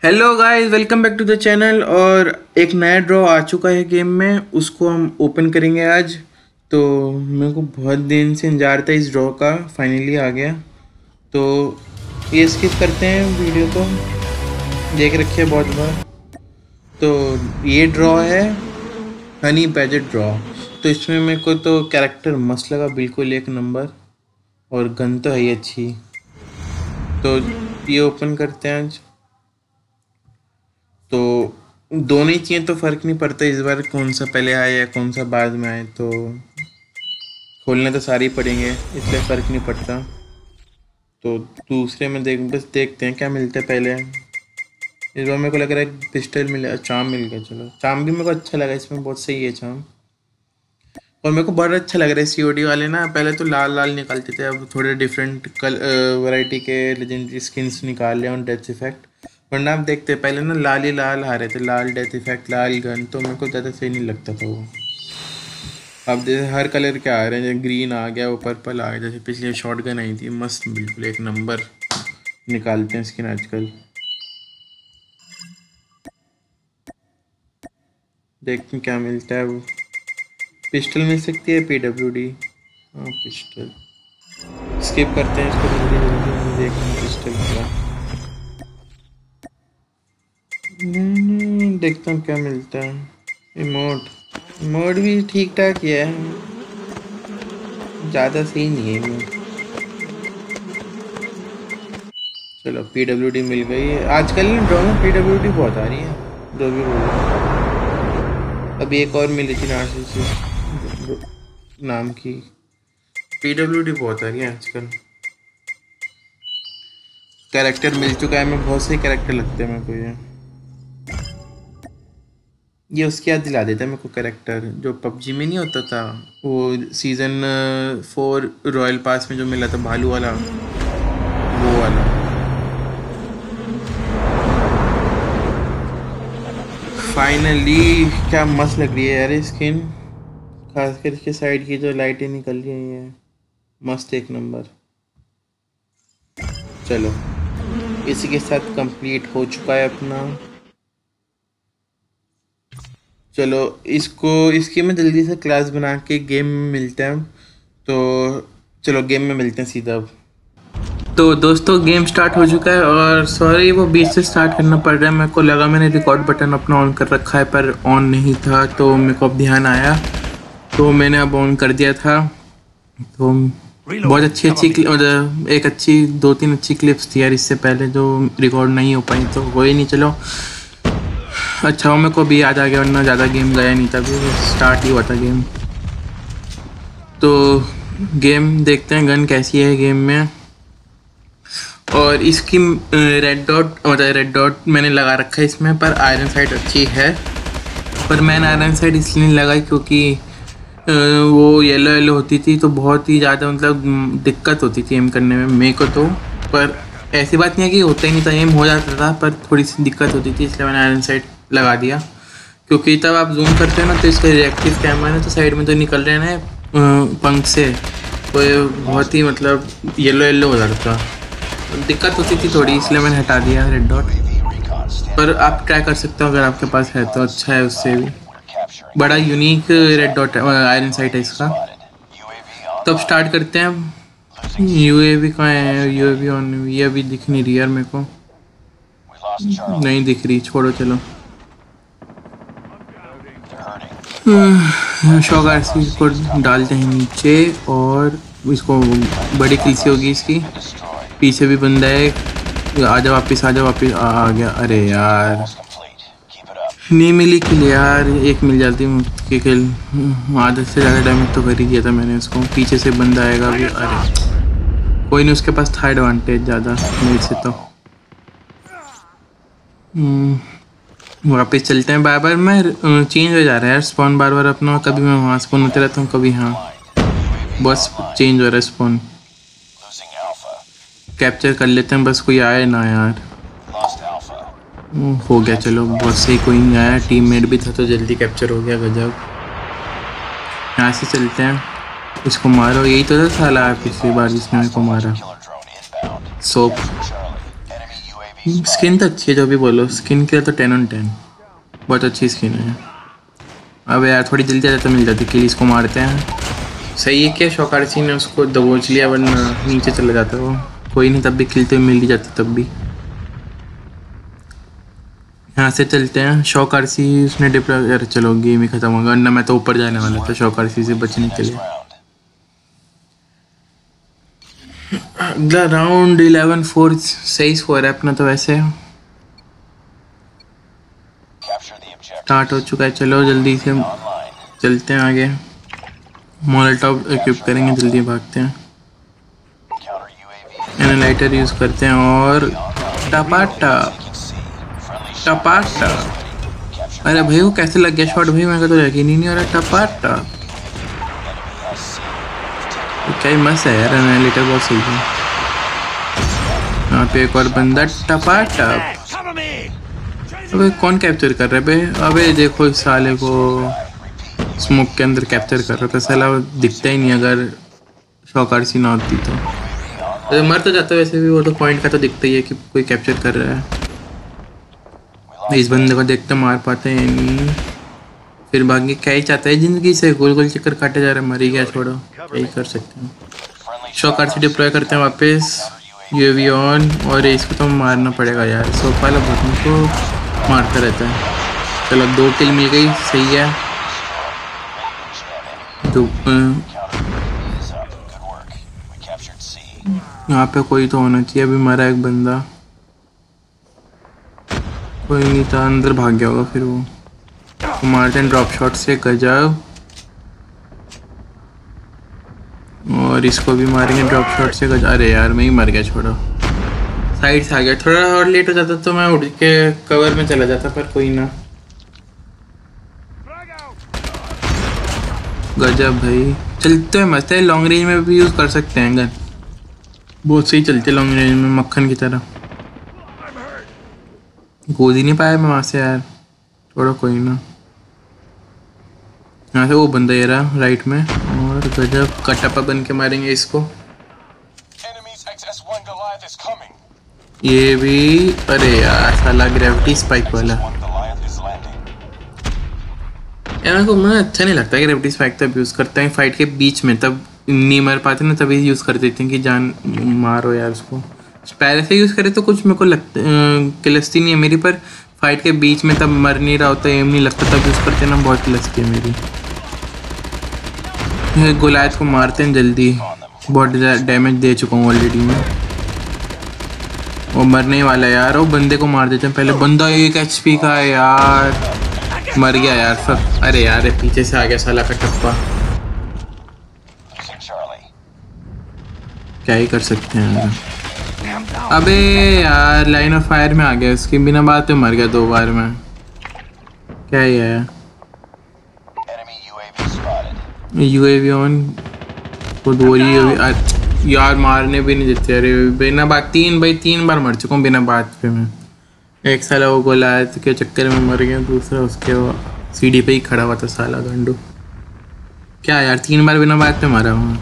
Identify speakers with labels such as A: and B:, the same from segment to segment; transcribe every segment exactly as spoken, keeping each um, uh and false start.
A: Hello guys, welcome back to the channel. और एक नया ड्रॉ आ चुका है गेम में, उसको हम ओपन करेंगे आज। तो मेरे को बहुत दिन से इंतजार था इस ड्रॉ का, फाइनली आ गया। तो ये स्किप करते हैं वीडियो को, देख रखिए बहुत बार। तो ये ड्रॉ है हनी बैजेट ड्रॉ। तो इसमें मेरे को तो कैरेक्टर मस्त लगा, बिल्कुल एक नंबर, और गन तो है ही अच्छी। तो ये ओपन करते हैं आज। तो दोनों ही चाहिए तो फ़र्क नहीं पड़ता इस बार कौन सा पहले आए या कौन सा बाद में आए, तो खोलने तो सारे ही पड़ेंगे, इसलिए फ़र्क नहीं पड़ता। तो दूसरे में देख बस देखते हैं क्या मिलता है पहले। इस बार मेरे को लग रहा है पिस्टल मिला, चाम मिल गया। चलो, चाम भी मेरे को अच्छा लगा, इसमें बहुत सही है चाम। और मेरे को बहुत अच्छा लग रहा है सीओडी वाले ना, पहले तो लाल लाल निकालते थे, अब थोड़े डिफरेंट कल वैरायटी के लेजेंडरी स्किन्स निकाल रहे हैं, डेथ इफेक्ट। वरना आप देखते पहले ना लाल ही लाल आ रहे थे, लाल डेथ इफेक्ट, लाल गन, तो मेरे को ज़्यादा सही नहीं लगता था वो। अब जैसे हर कलर के आ रहे हैं, जैसे ग्रीन आ गया, वो पर्पल आ गया, जैसे पिछले शॉट गन आई थी मस्त, बिल्कुल एक नंबर निकालते हैं स्किन आजकल। देखते हैं क्या मिलता है। वो पिस्टल मिल सकती है, पीडब्ल्यू डी। हाँ पिस्टल, स्किप करते हैं इसको जल्दी जल्दी, देखते हैं पिस्टल क्या। नहीं, देखता हूँ क्या मिलता है। इमोट इमोट भी ठीक ठाक ही है, ज़्यादा सही नहीं है इमोट। चलो पीडब्ल्यूडी मिल गई है। आजकल ना ड्रॉ में पीडब्ल्यूडी बहुत आ रही है, जो भी बोलो। अभी एक और मिली थी नार्सिसिस्ट नाम की, पीडब्ल्यूडी बहुत आ रही है आजकल। कैरेक्टर मिल चुका है, मैं बहुत सही कैरेक्टर लगते हैं मेरे को। ये ये उसकी याद दिला देता है मेरे को कैरेक्टर, जो पबजी में नहीं होता था, वो सीज़न फोर रॉयल पास में जो मिला था भालू वाला, वो वाला। फाइनली क्या मस्त लग रही है यार ये स्किन, खासकर इसके साइड की जो लाइटें निकल रही हैं, मस्त एक नंबर। चलो इसी के साथ कंप्लीट हो चुका है अपना। चलो इसको इसकी मैं जल्दी से क्लास बना के गेम में मिलते हैं। तो चलो गेम में मिलते हैं सीधा अब। तो दोस्तों गेम स्टार्ट हो चुका है, और सॉरी वो बीच से स्टार्ट करना पड़ रहा है। मेरे को लगा मैंने रिकॉर्ड बटन अपना ऑन कर रखा है, पर ऑन नहीं था, तो मेरे को अब ध्यान आया, तो मैंने अब ऑन कर दिया था। तो बहुत अच्छी अच्छी एक अच्छी दो तीन अच्छी क्लिप्स थी यार इससे पहले, जो रिकॉर्ड नहीं हो पाई, तो कोई नहीं। चलो अच्छा हो मेरे को भी याद आ गया, वरना ज़्यादा गेम गया नहीं था, अभी स्टार्ट ही हुआ था गेम। तो गेम देखते हैं गन कैसी है गेम में। और इसकी रेड डॉट मतलब रेड डॉट मैंने लगा रखा है इसमें, पर आयरन साइट अच्छी है। पर मैंने आयरन साइट इसलिए नहीं लगाई क्योंकि वो येलो येलो होती थी, तो बहुत ही ज़्यादा मतलब दिक्कत होती थी एम करने में मेरे को तो। पर ऐसी बात नहीं है कि होता ही नहीं था, एम हो जाता था, पर थोड़ी सी दिक्कत होती थी, इसलिए मैंने आयरन साइट लगा दिया। क्योंकि तब आप जूम करते हैं ना, तो इसका रिएक्टिव कैमरा है, तो साइड में तो निकल रहे हैं ना पंख से, तो बहुत ही मतलब येलो येलो हो जाता था, दिक्कत होती थी थोड़ी, इसलिए मैंने हटा दिया रेड डॉट। पर आप ट्राई कर सकते हो अगर आपके पास है तो, अच्छा है उससे भी। बड़ा unique red dot iron sight है इसका। तो अब स्टार्ट करते हैं। यूएवी कहाँ है? यूएवी ऑन, ये अभी दिख नहीं रही यार मेरे को, नहीं दिख रही, छोड़ो चलो। शॉक को डालते हैं नीचे, और इसको बड़ी किलसी होगी इसकी। पीछे भी बंदा है, आजा वापस, आजा वापस, आ, आ गया। अरे यार नहीं मिली किल यार, एक मिल जाती मुझे किल। आधे से ज़्यादा डैमेज तो कर ही दिया था मैंने उसको। पीछे से बंदा आएगा भी, अरे कोई नहीं, उसके पास था एडवांटेज ज़्यादा मेरे से। तो वापस चलते हैं। बार बार मैं चेंज हो जा रहा है यार स्पॉन, बार बार अपना, कभी मैं वहाँ स्पॉन होते रहता हूँ, कभी यहाँ, बस चेंज हो रहा है स्पॉन। कैप्चर कर लेते हैं, बस कोई आए ना यार। हो गया, चलो बहुत सही, कोई नहीं आया, टीममेट भी था तो जल्दी कैप्चर हो गया, गजब। यहाँ से चलते हैं, इसको मारो। यही तो था साला पिछली बार जिसने मेरे को मारा, सोप। स्किन तो अच्छी है, जो भी बोलो, स्किन के लिए तो टेन ऑन टेन, बहुत अच्छी स्किन है। अब यार थोड़ी जल्दी ज़्यादा तो मिल जाती, किल इसको मारते हैं। सही है क्या शौकार्सी ने उसको दबोच लिया, वरना नीचे चले जाता वो। कोई नहीं, तब भी किल तो मिल ही जाती तब भी। यहाँ से चलते हैं। शौकार्सी उसने डिप्लॉय, यार चलो गेम ही खत्म होगा, वरना मैं तो ऊपर जाने वाला था शौकार्सी से बचने के लिए। अगला राउंड इलेवन फोर, सही स्कोर है अपना तो वैसे। स्टार्ट हो चुका है, चलो जल्दी से चलते हैं आगे। मोलोटॉव इक्विप करेंगे, जल्दी भागते हैं। एनालाइटर यूज़ करते हैं और टपाटा टपाटा। अरे भाई वो कैसे लग गया शॉट भाई, मेरे को तो यकीन ही नहीं हो रहा। टपाटा क्या ही मस्त है यार, एनालाइटर बहुत सही है। यहाँ पे एक और बंदा टपाटा। अबे कौन कैप्चर कर रहा है बे? अबे देखो इस साले को स्मोक के अंदर कैप्चर कर रहा था साला, दिखता ही नहीं। अगर शौकार्सी ना होती तो अरे मर तो जाता, वैसे भी वो तो पॉइंट का तो दिखता ही है कि कोई कैप्चर कर रहा है। इस बंदे को देखते मार पाते हैं नहीं, फिर भाग्य क्या ही चाहता है जिंदगी से, गोल गोल चक्कर काटे जा रहे हैं। मर ही गया, छोड़ो क्या ही कर सकते हैं। शौकार्सी डिप्लॉय करते हैं वापस, यूएवी ऑन, और इसको तो मारना पड़ेगा यार। सोफा वाला बटन को मारता रहता है। चलो दो किल मिल गई, सही है। तो यहाँ पे कोई तो होना चाहिए, अभी मरा एक बंदा, कोई नहीं था, अंदर भाग गया होगा फिर वो। तो मारते हैं ड्रॉप शॉट से, गजब। और इसको भी मारेंगे ड्रॉप शॉट से, गजब। अरे यार मैं ही मर गया, छोड़ो। साइड से आ गया, थोड़ा और लेट हो जाता तो मैं उड़ के कवर में चला जाता, पर कोई ना। गजब भाई, चलते हैं मस्त है। लॉन्ग रेंज में भी यूज़ कर सकते हैं गन, बहुत सही चलते लॉन्ग रेंज में, मक्खन की तरह। कूद ही नहीं पाया मैं वहाँ से यार, छोड़ो कोई ना। यहाँ से वो बंदा ये रहा राइट में, और गजब कटप्पा बन के मारेंगे इसको। ये भी, अरे यार साला ग्रेविटी स्पाइक वाला यार, मेरे को मैं अच्छा नहीं लगता ग्रेविटी स्पाइक तब यूज़ करते हैं फाइट के बीच में, तब नहीं मर पाते ना, तभी यूज़ कर देते हैं कि जान मारो यार उसको। पहले से यूज़ करे तो कुछ मेरे को लगता किलस्ती नहीं है मेरी, पर फाइट के बीच में तब मर नहीं रहा होता, एम नहीं लगता, तब यूज़ करते ना, बहुत किलस्ती है मेरी। गुलायत को मारते हैं जल्दी, बहुत डैमेज दे चुका हूँ ऑलरेडी मैं। वो मरने वाला है यार, वो बंदे को मार देते हैं पहले। बंदा एक एच पी का है यार, मर गया यार सब। अरे यार पीछे से आ गया साला कटप्पा, क्या ही कर सकते हैं यार। अबे यार लाइन ऑफ फायर में आ गया, उसके बिना बात पे मर गया दो बार में, क्या ही है। यूएवी ऑन को दो ही यार, मारने भी नहीं देते। अरे बिना बात तीन भाई तीन बार मर चुका हूँ बिना बात पे मैं। एक साला वो गोलायत के चक्कर में मर गया, दूसरा उसके वो सीढ़ी पे ही खड़ा हुआ था साला गंडू। क्या यार तीन बार बिना बात पे मारा हूँ।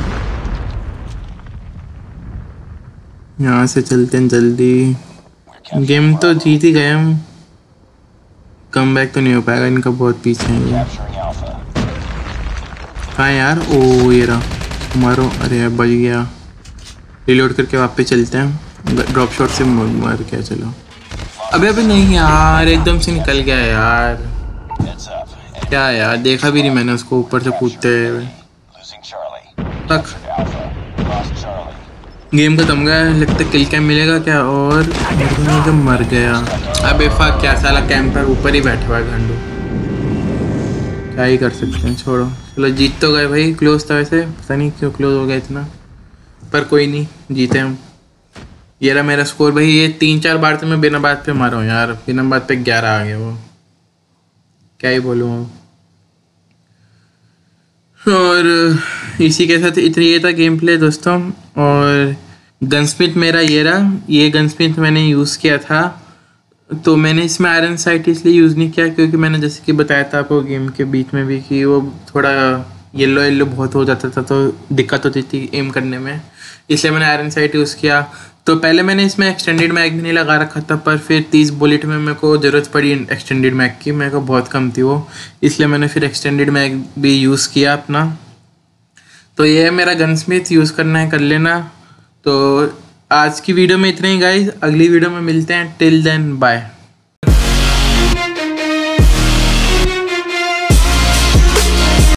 A: यहाँ से चलते हैं जल्दी, गेम तो जीत ही गए हम, कम बैक तो नहीं हो पाएगा इनका, बहुत पीछे है ये। हाँ यार, ओ ये रहा, मारो। अरे यार बच गया, रिलोड करके वापस चलते हैं, ड्रॉप शॉट से मार क्या। चलो अबे अबे नहीं यार, एकदम से निकल गया यार, क्या यार, देखा भी नहीं मैंने उसको ऊपर से कूदते हुए। तक गेम खत्म गया, लगता किल कैम मिलेगा क्या, और एकदम मर गया। अबे फक, क्या साला कैंपर ऊपर ही बैठा हुआ है घंडू, क्या ही कर सकते हैं, छोड़ो। चलो जीत तो गए भाई, क्लोज था वैसे, पता नहीं क्यों क्लोज हो गया इतना, पर कोई नहीं, जीते हम। ये रहा मेरा स्कोर भाई, ये तीन चार बार तो मैं बिना बात पे मारा हूँ यार, बिना बात पे ग्यारह आ गया वो, क्या ही बोलूँ। और इसी के साथ इतना ये था गेम प्ले दोस्तों। और गनस्मिथ मेरा ये रहा, ये गनस्मिथ मैंने यूज़ किया था, तो मैंने इसमें आयरन साइट इसलिए यूज़ नहीं किया क्योंकि मैंने जैसे कि बताया था आपको गेम के बीच में भी कि वो थोड़ा येलो येलो बहुत हो जाता था, तो दिक्कत होती थी एम करने में, इसलिए मैंने आयरन साइट यूज़ किया। तो पहले मैंने इसमें एक्सटेंडेड मैग भी नहीं लगा रखा था, पर फिर तीस बुलेट में मेरे को ज़रूरत पड़ी एक्सटेंडेड मैग की, मेरे को बहुत कम थी वो, इसलिए मैंने फिर एक्सटेंडेड मैग भी यूज़ किया अपना। तो ये है मेरा गनस्मिथ, यूज़ करना है कर लेना। तो आज की वीडियो में इतना ही गाइस, अगली वीडियो में मिलते हैं, टिल देन बाय।